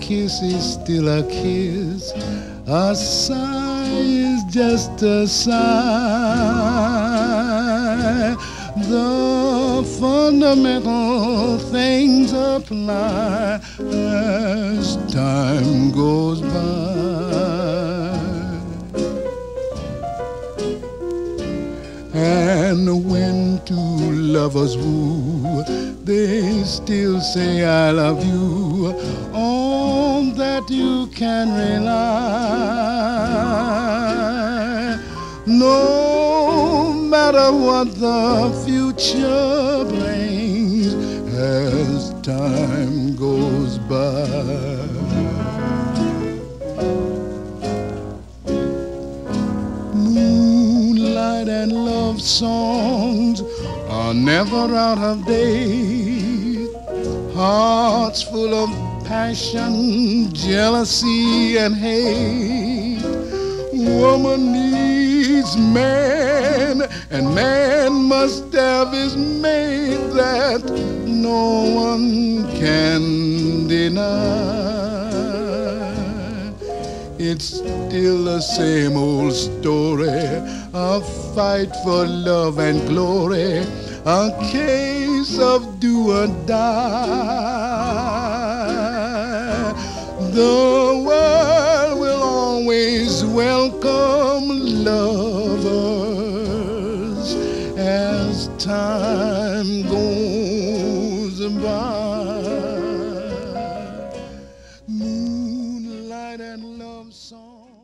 kiss is still a kiss. A sigh is just a sigh. The fundamental things apply as time goes by. And when two lovers woo, they still say I love you. On that you can rely. No matter what the future brings as time goes by. Moonlight and love songs are never out of date. Hearts full of passion, jealousy, and hate. Woman needs man, and man must have his mate that no one can deny. It's still the same old story, a fight for love and glory, a case of do or die. The world will always welcome lovers as time goes by. Moonlight and love song.